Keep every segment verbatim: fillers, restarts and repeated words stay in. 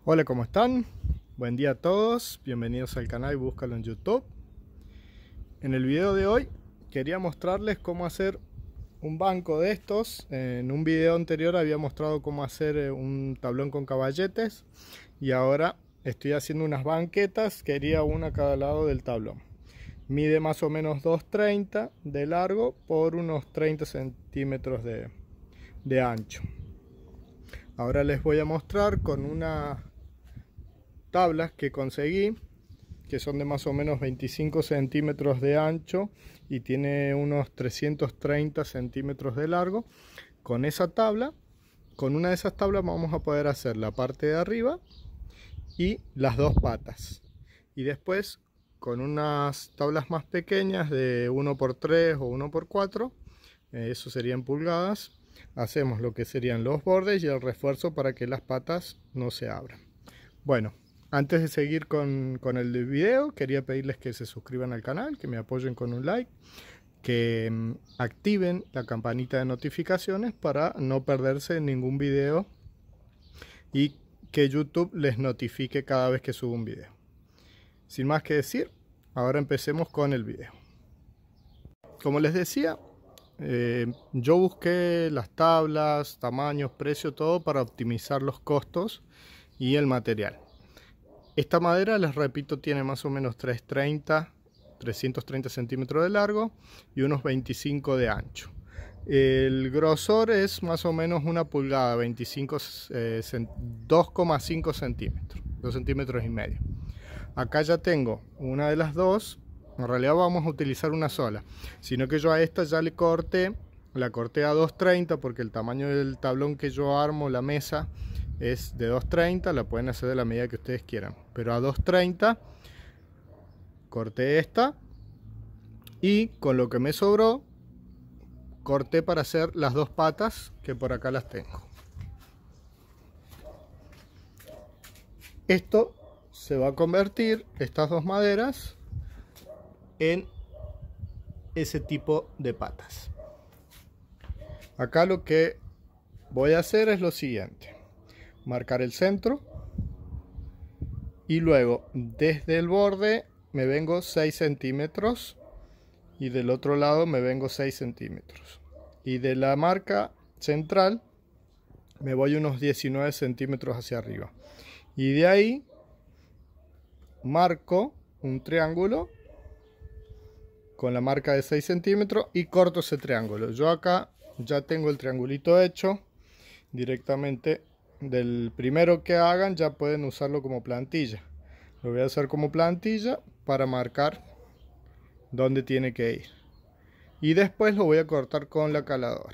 Hola, ¿cómo están? Buen día a todos, bienvenidos al canal, búscalo en YouTube. En el video de hoy quería mostrarles cómo hacer un banco de estos. En un video anterior había mostrado cómo hacer un tablón con caballetes y ahora estoy haciendo unas banquetas, quería una a cada lado del tablón. Mide más o menos dos treinta de largo por unos treinta centímetros de, de ancho. Ahora les voy a mostrar con unas tablas que conseguí, que son de más o menos veinticinco centímetros de ancho y tiene unos trescientos treinta centímetros de largo. Con esa tabla, con una de esas tablas vamos a poder hacer la parte de arriba y las dos patas. Y después con unas tablas más pequeñas de uno por tres o uno por cuatro, eh, eso serían pulgadas, hacemos lo que serían los bordes y el refuerzo para que las patas no se abran. Bueno, antes de seguir con, con el video, quería pedirles que se suscriban al canal, que me apoyen con un like, que um, activen la campanita de notificaciones para no perderse ningún video y que YouTube les notifique cada vez que subo un video. Sin más que decir, ahora empecemos con el video. Como les decía, eh, yo busqué las tablas, tamaños, precio, todo para optimizar los costos y el material. Esta madera, les repito, tiene más o menos trescientos treinta, trescientos treinta centímetros de largo y unos veinticinco de ancho. El grosor es más o menos una pulgada, veinticinco, eh, dos coma cinco centímetros, dos centímetros y medio. Acá ya tengo una de las dos, en realidad vamos a utilizar una sola, sino que yo a esta ya le corté, la corté a dos treinta porque el tamaño del tablón que yo armo, la mesa, es de dos treinta, la pueden hacer de la medida que ustedes quieran, pero a dos treinta corté esta y con lo que me sobró corté para hacer las dos patas, que por acá las tengo. Esto se va a convertir, estas dos maderas, en ese tipo de patas. Acá lo que voy a hacer es lo siguiente: marcar el centro y luego desde el borde me vengo seis centímetros y del otro lado me vengo seis centímetros, y de la marca central me voy unos diecinueve centímetros hacia arriba, y de ahí marco un triángulo con la marca de seis centímetros y corto ese triángulo. Yo acá ya tengo el triangulito hecho directamente. Del primero que hagan ya pueden usarlo como plantilla. Lo voy a hacer como plantilla para marcar dónde tiene que ir. Y después lo voy a cortar con la caladora.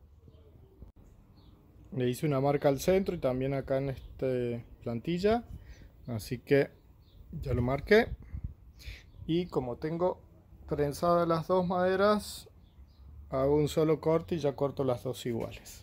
Le hice una marca al centro y también acá en esta plantilla. Así que ya lo marqué. Y como tengo trenzadas las dos maderas, hago un solo corte y ya corto las dos iguales.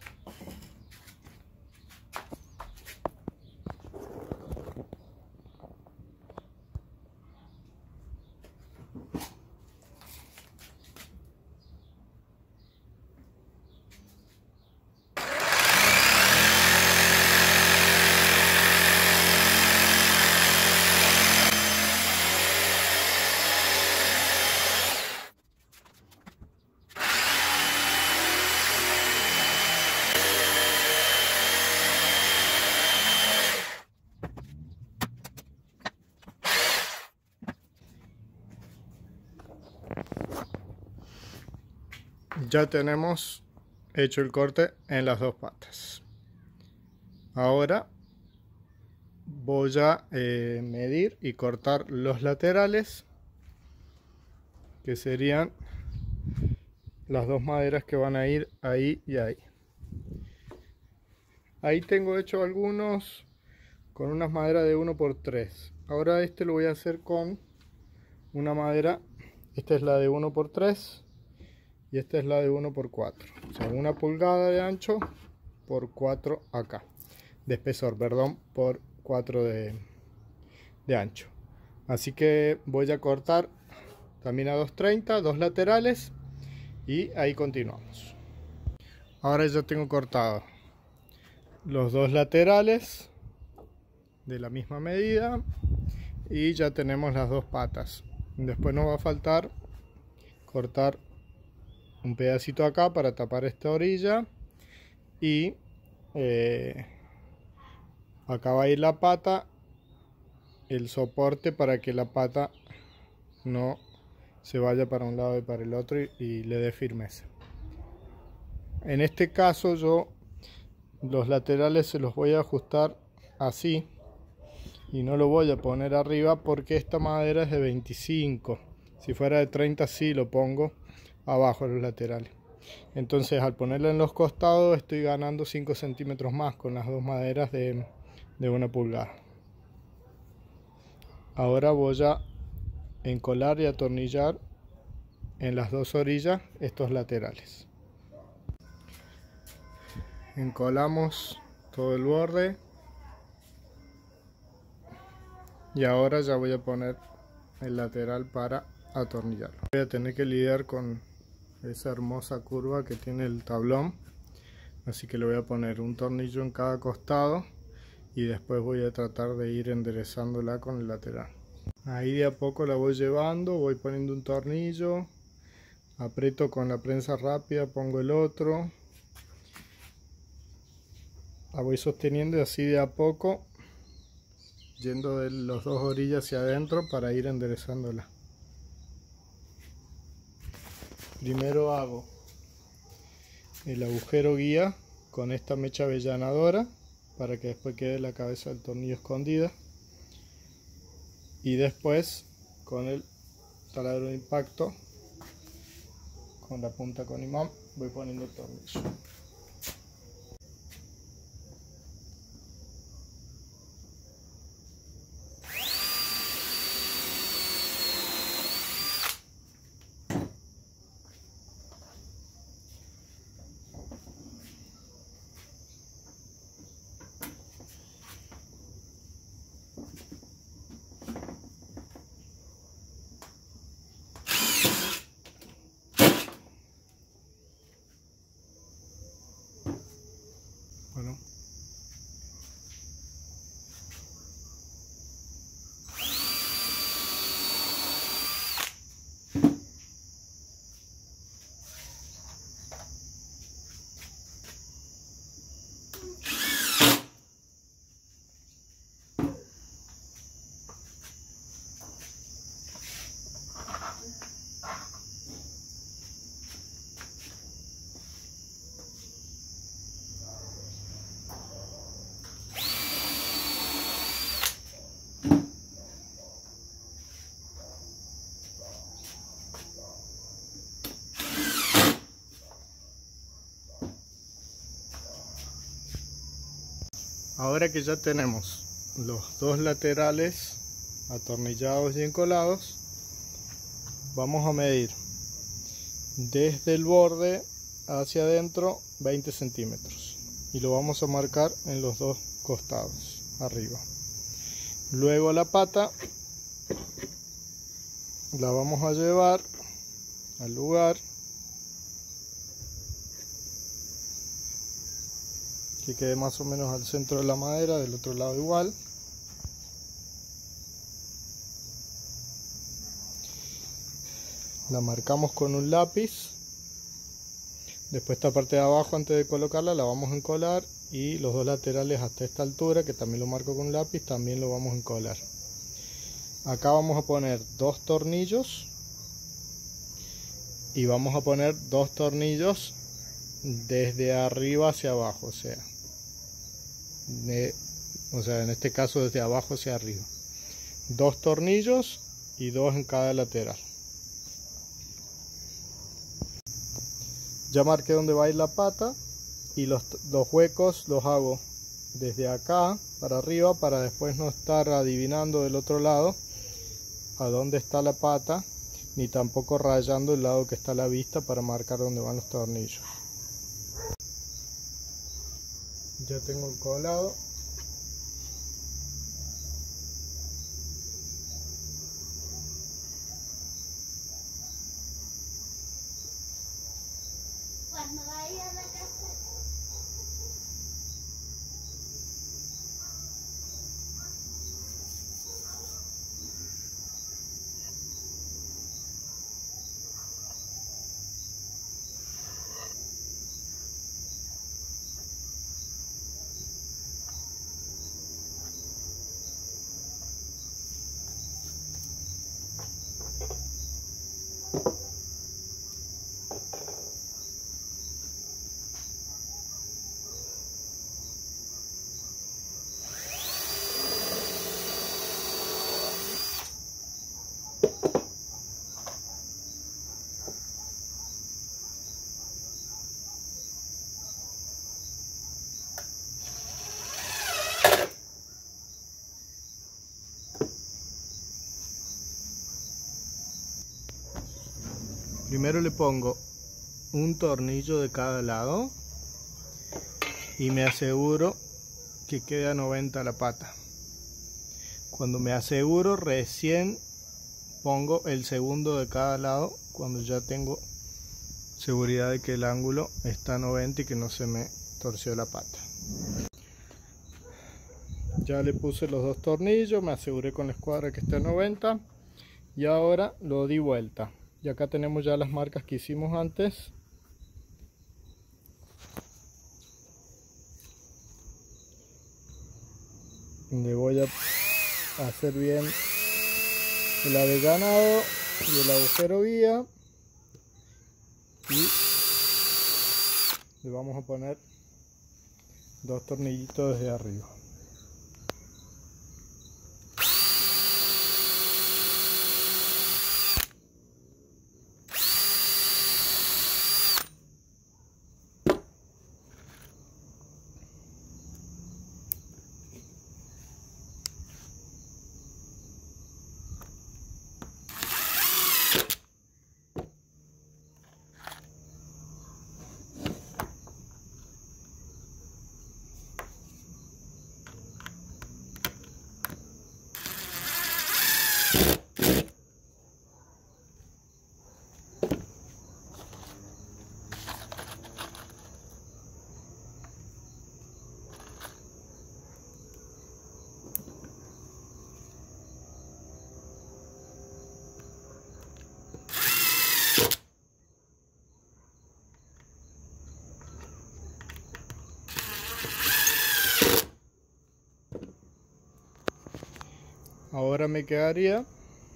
Ya tenemos hecho el corte en las dos patas. Ahora voy a eh, medir y cortar los laterales, que serían las dos maderas que van a ir ahí y ahí. Ahí tengo hecho algunos con unas maderas de uno por tres. Ahora este lo voy a hacer con una madera. Esta es la de uno por tres y esta es la de uno por cuatro. O sea, una pulgada de ancho por cuatro acá. De espesor, perdón, por cuatro de, de ancho. Así que voy a cortar también a dos treinta, dos laterales, y ahí continuamos. Ahora ya tengo cortado los dos laterales de la misma medida y ya tenemos las dos patas. Después nos va a faltar cortar un pedacito acá para tapar esta orilla y eh, acá va a ir la pata, el soporte para que la pata no se vaya para un lado y para el otro y, y le dé firmeza. En este caso yo los laterales se los voy a ajustar así y no lo voy a poner arriba porque esta madera es de veinticinco. Si fuera de treinta sí lo pongo abajo los laterales. Entonces al ponerla en los costados estoy ganando cinco centímetros más con las dos maderas de, de una pulgada. Ahora voy a encolar y atornillar en las dos orillas estos laterales. Encolamos todo el borde y ahora ya voy a poner el lateral para atornillarlo. Voy a tener que lidiar con esa hermosa curva que tiene el tablón, así que le voy a poner un tornillo en cada costado y después voy a tratar de ir enderezándola con el lateral. Ahí de a poco la voy llevando, voy poniendo un tornillo, aprieto con la prensa rápida, pongo el otro, la voy sosteniendo y así de a poco yendo de las dos orillas hacia adentro para ir enderezándola. Primero hago el agujero guía con esta mecha avellanadora para que después quede la cabeza del tornillo escondida, y después con el taladro de impacto con la punta con imán voy poniendo el tornillo. Bueno, ahora que ya tenemos los dos laterales atornillados y encolados, vamos a medir desde el borde hacia adentro veinte centímetros y lo vamos a marcar en los dos costados arriba. Luego la pata la vamos a llevar al lugar que quede más o menos al centro de la madera, del otro lado igual. La marcamos con un lápiz. Después esta parte de abajo, antes de colocarla, la vamos a encolar, y los dos laterales hasta esta altura, que también lo marco con un lápiz, también lo vamos a encolar. Acá vamos a poner dos tornillos y vamos a poner dos tornillos desde arriba hacia abajo, o sea, de, o sea, en este caso desde abajo hacia arriba. Dos tornillos y dos en cada lateral. Ya marqué dónde va a ir la pata y los, los huecos los hago desde acá para arriba para después no estar adivinando del otro lado a dónde está la pata, ni tampoco rayando el lado que está a la vista para marcar dónde van los tornillos. Ya tengo el colado. Cuando vaya a la casa. Primero le pongo un tornillo de cada lado y me aseguro que quede a noventa la pata. Cuando me aseguro, recién pongo el segundo de cada lado, cuando ya tengo seguridad de que el ángulo está a noventa y que no se me torció la pata. Ya le puse los dos tornillos, me aseguré con la escuadra que está a noventa y ahora lo di vuelta. Y acá tenemos ya las marcas que hicimos antes. Le voy a hacer bien el avellanado y el agujero guía. Y le vamos a poner dos tornillitos desde arriba. Ahora me quedaría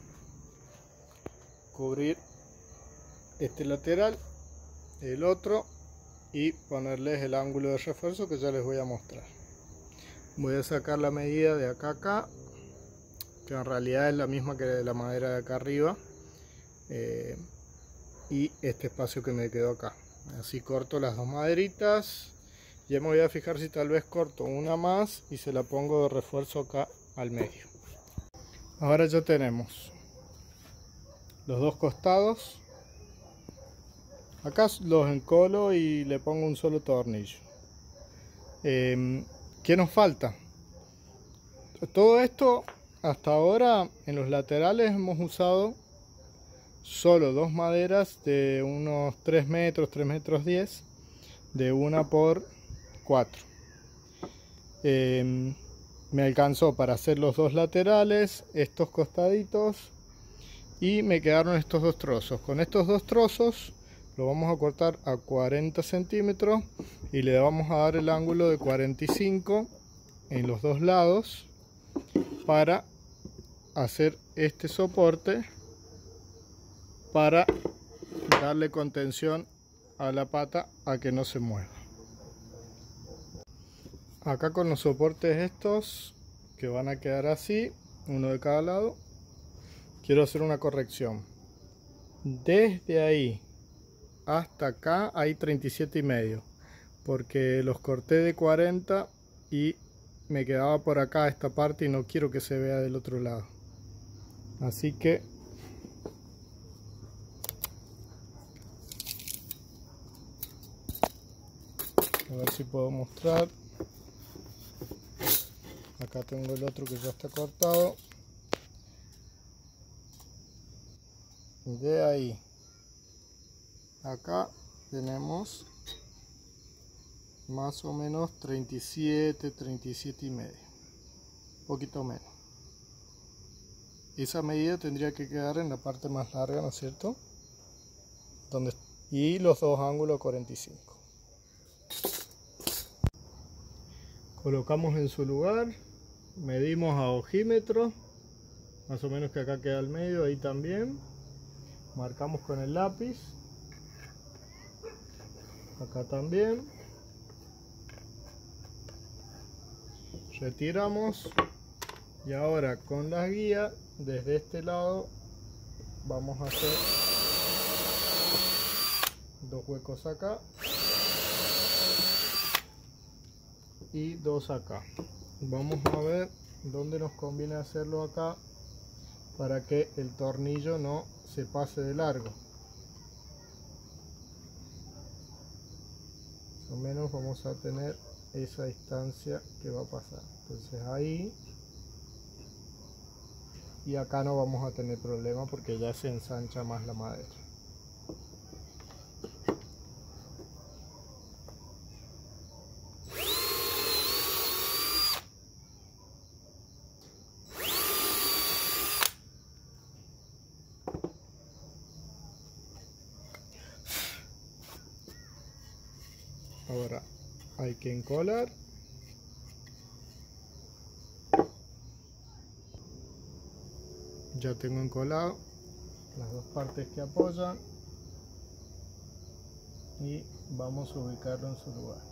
cubrir este lateral, el otro y ponerles el ángulo de refuerzo que ya les voy a mostrar. Voy a sacar la medida de acá a acá, que en realidad es la misma que de la madera de acá arriba, eh, y este espacio que me quedó acá. Así corto las dos maderitas. Ya me voy a fijar si tal vez corto una más y se la pongo de refuerzo acá al medio. Ahora ya tenemos los dos costados. Acá los encolo y le pongo un solo tornillo. Eh, ¿Qué nos falta? Todo esto hasta ahora en los laterales hemos usado solo dos maderas de unos tres metros, tres metros diez, de una por cuatro. Eh, me alcanzó para hacer los dos laterales, estos costaditos, y me quedaron estos dos trozos. Con estos dos trozos lo vamos a cortar a cuarenta centímetros y le vamos a dar el ángulo de cuarenta y cinco en los dos lados para hacer este soporte, para darle contención a la pata a que no se mueva. Acá con los soportes estos que van a quedar así, uno de cada lado, quiero hacer una corrección. Desde ahí hasta acá hay treinta y siete y medio, porque los corté de cuarenta y me quedaba por acá esta parte y no quiero que se vea del otro lado. Así que a ver si puedo mostrar. Acá tengo el otro que ya está cortado. De ahí acá tenemos más o menos treinta y siete, treinta y siete y medio, un poquito menos. Esa medida tendría que quedar en la parte más larga, ¿no es cierto? Donde, y los dos ángulos cuarenta y cinco. Colocamos en su lugar, medimos a ojímetro, más o menos que acá queda al medio, ahí también. Marcamos con el lápiz, acá también. Retiramos y ahora con la guía desde este lado vamos a hacer dos huecos acá y dos acá. Vamos a ver dónde nos conviene hacerlo acá para que el tornillo no se pase de largo. o menos vamos a tener esa distancia que va a pasar. Entonces ahí, y acá no vamos a tener problema porque ya se ensancha más la madera. Ahora hay que encolar. Ya tengo encolado las dos partes que apoyan y vamos a ubicarlo en su lugar.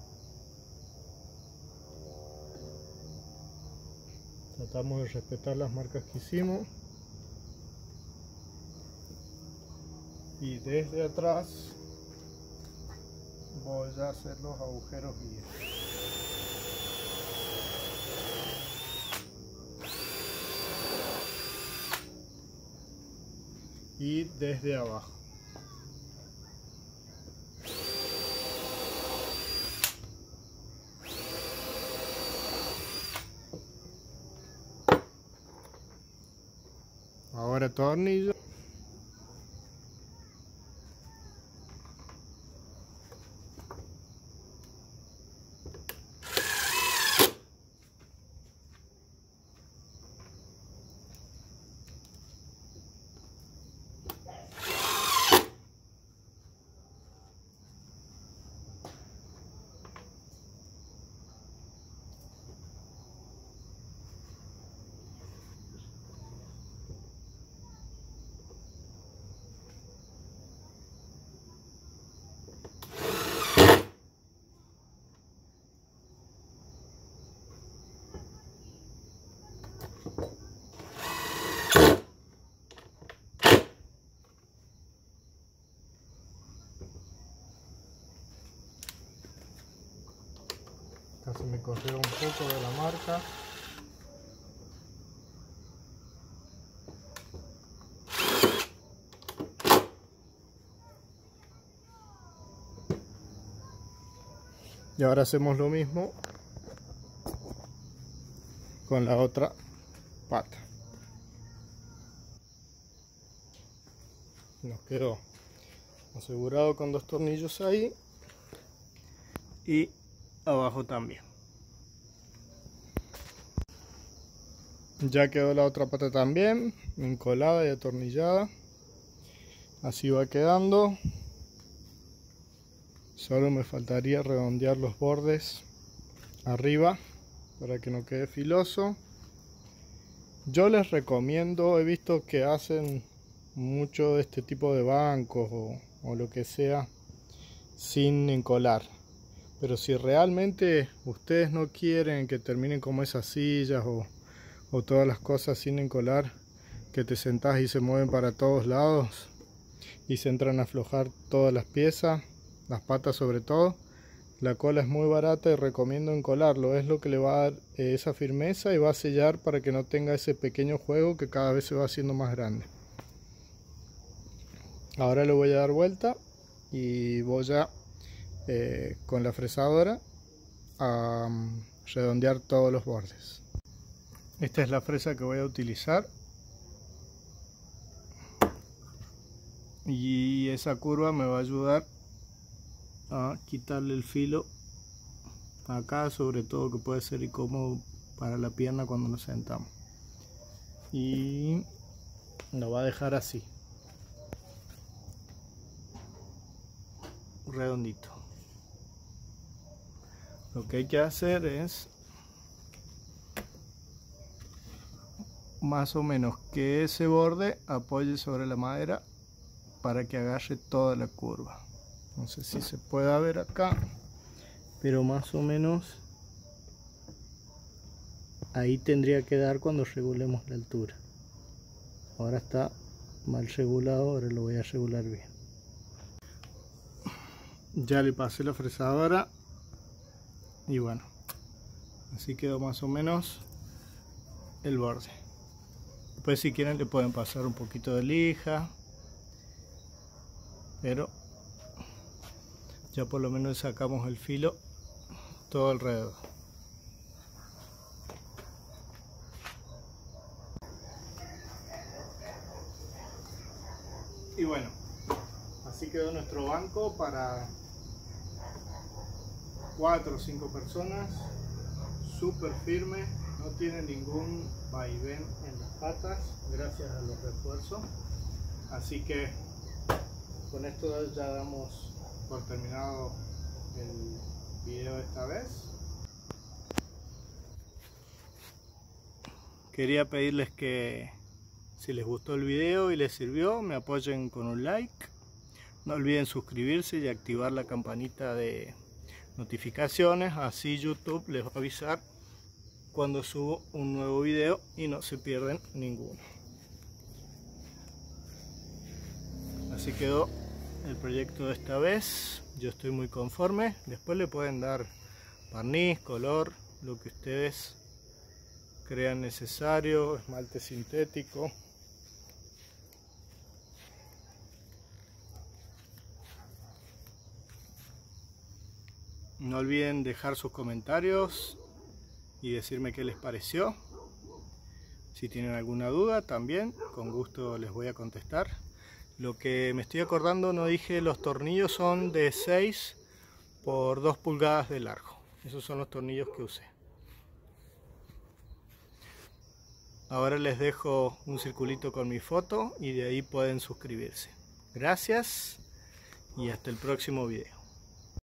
Tratamos de respetar las marcas que hicimos y desde atrás voy a hacer los agujeros guía. Y desde abajo. Ahora tornillo. Acá se me corrió un poco de la marca. Y ahora hacemos lo mismo con la otra pata. Nos quedó asegurado con dos tornillos ahí y abajo también. Ya quedó la otra pata también encolada y atornillada. Así va quedando. Solo me faltaría redondear los bordes arriba para que no quede filoso. Yo les recomiendo, he visto que hacen mucho de este tipo de bancos o, o lo que sea sin encolar. Pero si realmente ustedes no quieren que terminen como esas sillas o, o todas las cosas sin encolar, que te sentás y se mueven para todos lados y se entran a aflojar todas las piezas, las patas sobre todo, la cola es muy barata y recomiendo encolarlo. Es lo que le va a dar eh, esa firmeza y va a sellar para que no tenga ese pequeño juego que cada vez se va haciendo más grande. Ahora le voy a dar vuelta y voy a eh, con la fresadora a um, redondear todos los bordes. Esta es la fresa que voy a utilizar y esa curva me va a ayudar a quitarle el filo acá, sobre todo, que puede ser incómodo para la pierna cuando nos sentamos, y lo va a dejar así redondito. Lo que hay que hacer es más o menos que ese borde apoye sobre la madera para que agarre toda la curva. No sé si se puede ver acá, pero más o menos ahí tendría que dar cuando regulemos la altura. Ahora está mal regulado, ahora lo voy a regular bien. Ya le pasé la fresadora y bueno, así quedó más o menos el borde. Después, si quieren, le pueden pasar un poquito de lija, pero ya por lo menos sacamos el filo todo alrededor. Y bueno, así quedó nuestro banco para cuatro o cinco personas, súper firme, no tiene ningún vaivén en las patas gracias a los refuerzos. Así que con esto ya damos por terminado el video esta vez. Quería pedirles que si les gustó el video y les sirvió, me apoyen con un like. No olviden suscribirse y activar la campanita de notificaciones, así YouTube les va a avisar cuando subo un nuevo video y no se pierden ninguno. Así quedó el proyecto de esta vez. Yo estoy muy conforme. Después le pueden dar barniz, color, lo que ustedes crean necesario, esmalte sintético. No olviden dejar sus comentarios y decirme qué les pareció. Si tienen alguna duda también, con gusto les voy a contestar. Lo que me estoy acordando, no dije, los tornillos son de seis por dos pulgadas de largo. Esos son los tornillos que usé. Ahora les dejo un circulito con mi foto y de ahí pueden suscribirse. Gracias y hasta el próximo video.